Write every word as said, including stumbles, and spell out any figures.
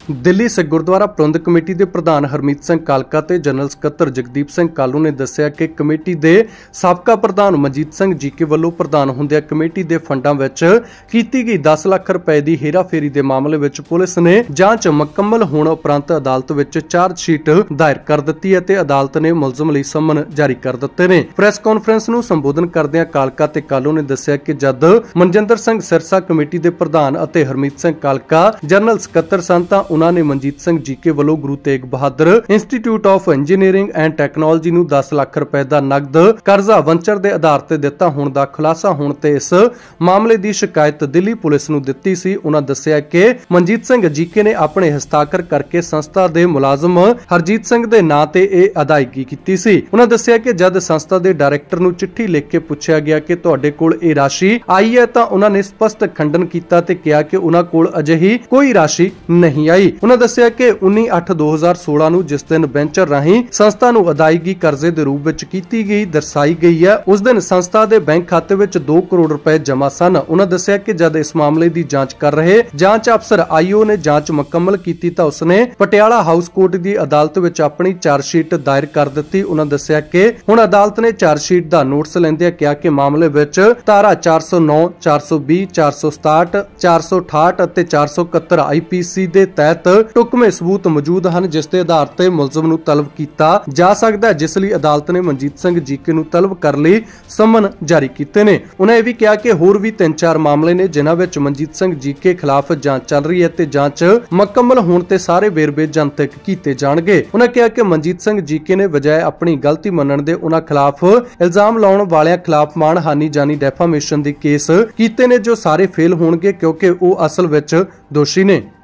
दिल्ली सिख गुरुद्वारा प्रबंधक कमेटी के प्रधान हरमीत सिंह कालका ते जनरल सकत्तर जगदीप सिंह कालू ने दस्सिया कि कमेटी के साबका प्रधान मनजीत सिंह जीके वालों प्रधान हुंदिया कमेटी के फंडां विच कीती गई दस लाख रुपए की हेराफेरी के मामले विच पुलिस ने जांच मुकम्मल होने उपरंत अदालत विच चार्जशीट दायर कर दी है ते अदालत ने मुलजम लई समन जारी कर दिते ने। प्रेस कॉन्फ्रेंस नूं संबोधन करदिआं कालका ते कालू ने दस्सिया कि जद मनजिंदर सिंह सिरसा कमेटी के प्रधान अते हरमीत सिंह कालका जनरल सकत्तर सन तां उन्होंने मनजीत सिंह जीके वालों Guru Tegh Bahadur institute of engineering and technology नूं दस लाख रुपए का नकद कर्जा वंचर के आधार ते दिता होने का खुलासा होने ते इस मामले की शिकायत दिल्ली पुलिस नूं दित्ती सी। उन्होंने दस्सिया कि मनजीत सिंह जीके ने अपने हस्ताक्षर करके संस्था के मुलाजम हरजीत सिंह के नां ते यह अदायगी की सी। उन्होंने दस्सिया कि जद संस्था के डायरैक्टर नूं चिट्ठी लिख के पूछा गया कि तुहाडे कोल यह राशि आई है तां उन्होंने स्पष्ट खंडन किया ते कहा कि उन्हां कोल अजिही कोई राशि नहीं आई। उन्होंने दस्सिया कि उन्नीस अठ दो हजार सोलह नूं जिस दिन वेंचर राहीं संस्था नूं अदायगी कर्जे के रूप विच कीती गई दर्शाई गई है उस दिन संस्था के बैंक खाते विच दो करोड़ रुपए जमा सन। उन्होंने दस्सिया कि जद इस मामले की जांच कर रहे जांच अफसर आईओ ने जांच मुकम्मल की तां उसने पटियाला हाउस कोर्ट की अदालत विच अपनी चार्जशीट दायर कर दी। उन्होंने दस्सिया कि हुण अदालत ने चार्जशीट का नोटिस लैंदिआं कहा कि मामले विच धारा चार सौ नौ चार सौ बीस चार सौ सताहठ चार सौ अठाहठ और चार सौ इकहत्तर आई पी सी के तहत टुकमे सबूत मौजूद हैं जिसके आधार पर मुलजम नूं तलब किया जा सकता है, जिस लिए अदालत ने मनजीत सिंह जीके नूं तलब कर लई समन जारी किए ने। उन्हें भी कहा कि होर भी तीन चार मामले ने जिन्हां विच मनजीत सिंह जीके खिलाफ जांच चल रही है ते जांच मुकम्मल होने ते सारे वेरवे जनतक किए जाणगे। उन्हें कहा कि मनजीत सिंह जीके ने बजाय अपनी गलती मनण दे उन्हां खिलाफ इल्जाम लाउण वालियां खिलाफ माणहानी जानी डेफामेशन दे केस कीते ने जो सारे फेल होणगे क्योंकि वो असल विच दोषी ने।